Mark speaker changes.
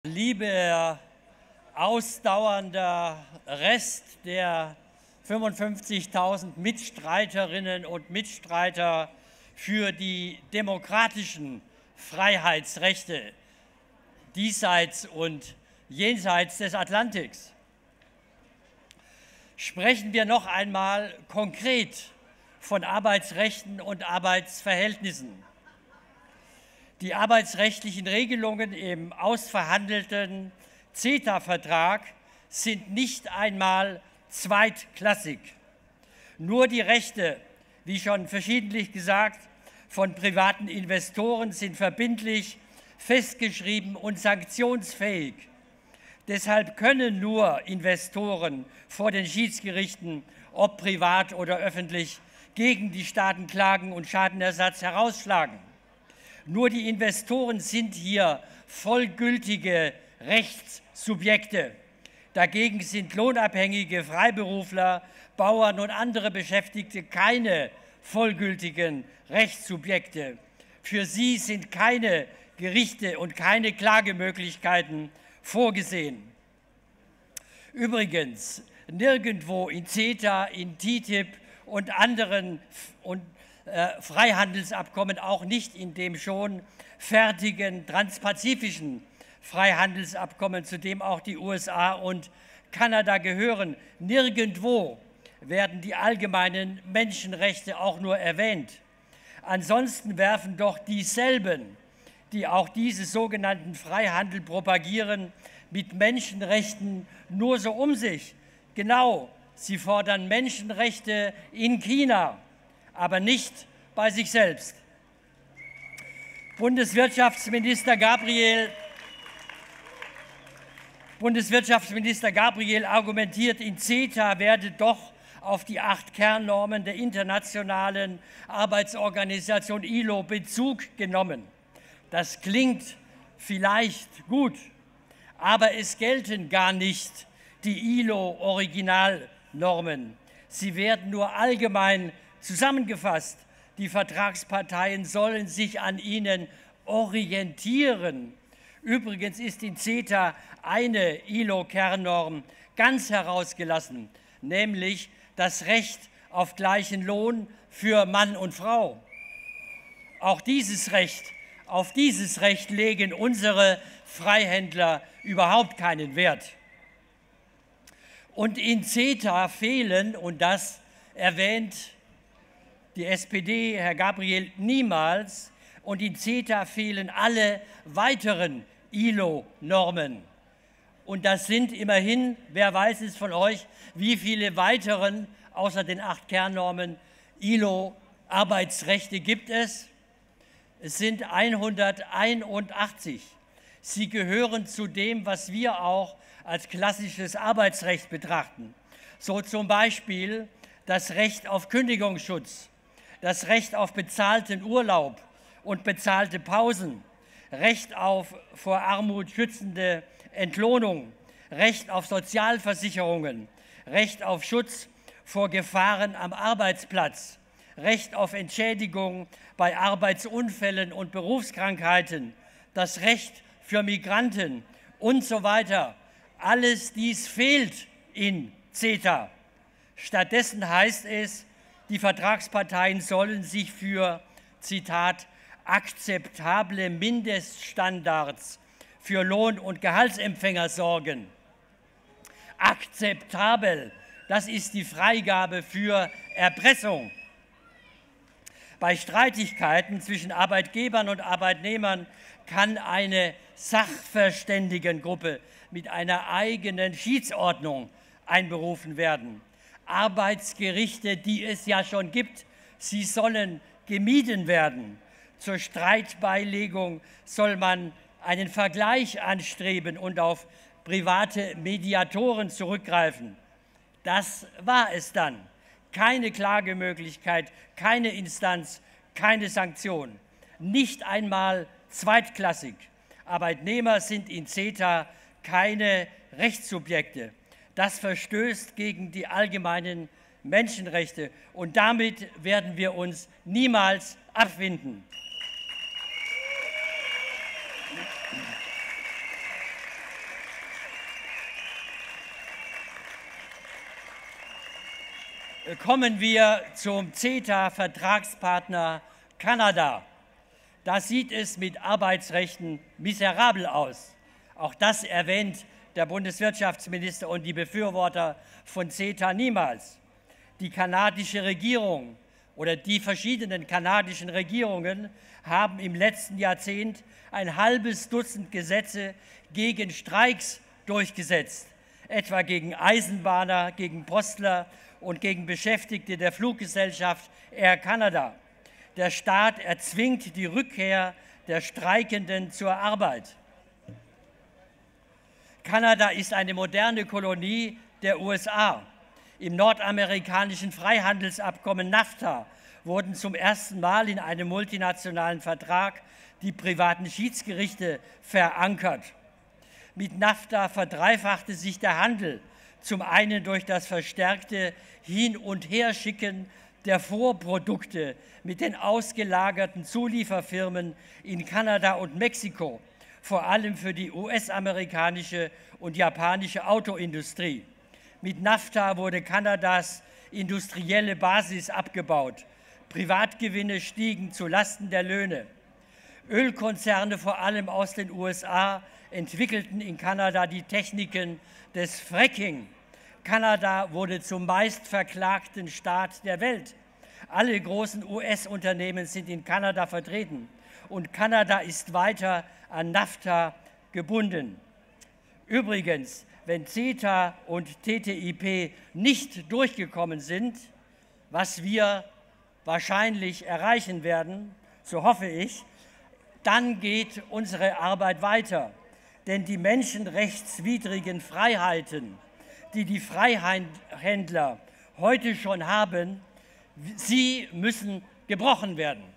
Speaker 1: Lieber ausdauernder Rest der 55.000 Mitstreiterinnen und Mitstreiter für die demokratischen Freiheitsrechte diesseits und jenseits des Atlantiks. Sprechen wir noch einmal konkret von Arbeitsrechten und Arbeitsverhältnissen. Die arbeitsrechtlichen Regelungen im ausverhandelten CETA-Vertrag sind nicht einmal zweitklassig. Nur die Rechte, wie schon verschiedentlich gesagt, von privaten Investoren sind verbindlich, festgeschrieben und sanktionsfähig. Deshalb können nur Investoren vor den Schiedsgerichten, ob privat oder öffentlich, gegen die Staaten klagen und Schadenersatz herausschlagen. Nur die Investoren sind hier vollgültige Rechtssubjekte. Dagegen sind lohnabhängige Freiberufler, Bauern und andere Beschäftigte keine vollgültigen Rechtssubjekte. Für sie sind keine Gerichte und keine Klagemöglichkeiten vorgesehen. Übrigens, nirgendwo in CETA, in TTIP und anderen Freihandelsabkommen, auch nicht in dem schon fertigen transpazifischen Freihandelsabkommen, zu dem auch die USA und Kanada gehören. Nirgendwo werden die allgemeinen Menschenrechte auch nur erwähnt. Ansonsten werfen doch dieselben, die auch diese sogenannten Freihandel propagieren, mit Menschenrechten nur so um sich. Genau, sie fordern Menschenrechte in China, aber nicht bei sich selbst. Bundeswirtschaftsminister Gabriel argumentiert, in CETA werde doch auf die 8 Kernnormen der Internationalen Arbeitsorganisation ILO Bezug genommen. Das klingt vielleicht gut, aber es gelten gar nicht die ILO-Originalnormen. Sie werden nur allgemein zusammengefasst. Die Vertragsparteien sollen sich an ihnen orientieren. Übrigens ist in CETA eine ILO-Kernnorm ganz herausgelassen, nämlich das Recht auf gleichen Lohn für Mann und Frau. Auf dieses Recht legen unsere Freihändler überhaupt keinen Wert. Und in CETA fehlen, und das erwähnt die SPD, Herr Gabriel, niemals, und in CETA fehlen alle weiteren ILO-Normen. Und das sind immerhin, wer weiß es von euch, wie viele weiteren, außer den 8 Kernnormen, ILO-Arbeitsrechte gibt es? Es sind 181. Sie gehören zu dem, was wir auch als klassisches Arbeitsrecht betrachten. So zum Beispiel das Recht auf Kündigungsschutz, das Recht auf bezahlten Urlaub und bezahlte Pausen, Recht auf vor Armut schützende Entlohnung, Recht auf Sozialversicherungen, Recht auf Schutz vor Gefahren am Arbeitsplatz, Recht auf Entschädigung bei Arbeitsunfällen und Berufskrankheiten, das Recht für Migranten und so weiter. Alles dies fehlt in CETA. Stattdessen heißt es, die Vertragsparteien sollen sich für, Zitat, akzeptable Mindeststandards für Lohn- und Gehaltsempfänger sorgen. Akzeptabel, das ist die Freigabe für Erpressung. Bei Streitigkeiten zwischen Arbeitgebern und Arbeitnehmern kann eine Sachverständigengruppe mit einer eigenen Schiedsordnung einberufen werden. Arbeitsgerichte, die es ja schon gibt, sie sollen gemieden werden. Zur Streitbeilegung soll man einen Vergleich anstreben und auf private Mediatoren zurückgreifen. Das war es dann. Keine Klagemöglichkeit, keine Instanz, keine Sanktion. Nicht einmal zweitklassig. Arbeitnehmer sind in CETA keine Rechtssubjekte. Das verstößt gegen die allgemeinen Menschenrechte und damit werden wir uns niemals abfinden. kommen wir zum CETA-Vertragspartner Kanada. Da sieht es mit Arbeitsrechten miserabel aus. Auch das erwähnt der Bundeswirtschaftsminister und die Befürworter von CETA niemals. Die kanadische Regierung oder die verschiedenen kanadischen Regierungen haben im letzten Jahrzehnt ein halbes Dutzend Gesetze gegen Streiks durchgesetzt, etwa gegen Eisenbahner, gegen Postler und gegen Beschäftigte der Fluggesellschaft Air Canada. Der Staat erzwingt die Rückkehr der Streikenden zur Arbeit. Kanada ist eine moderne Kolonie der USA. Im nordamerikanischen Freihandelsabkommen NAFTA wurden zum ersten Mal in einem multinationalen Vertrag die privaten Schiedsgerichte verankert. Mit NAFTA verdreifachte sich der Handel, zum einen durch das verstärkte Hin- und Herschicken der Vorprodukte mit den ausgelagerten Zulieferfirmen in Kanada und Mexiko, vor allem für die US-amerikanische und japanische Autoindustrie. Mit NAFTA wurde Kanadas industrielle Basis abgebaut. Privatgewinne stiegen zu Lasten der Löhne. Ölkonzerne, vor allem aus den USA, entwickelten in Kanada die Techniken des Fracking. Kanada wurde zum meistverklagten Staat der Welt. Alle großen US-Unternehmen sind in Kanada vertreten und Kanada ist weiter an NAFTA gebunden. Übrigens, wenn CETA und TTIP nicht durchgekommen sind, was wir wahrscheinlich erreichen werden, so hoffe ich, dann geht unsere Arbeit weiter. Denn die menschenrechtswidrigen Freiheiten, die die Freihändler heute schon haben, sie müssen gebrochen werden.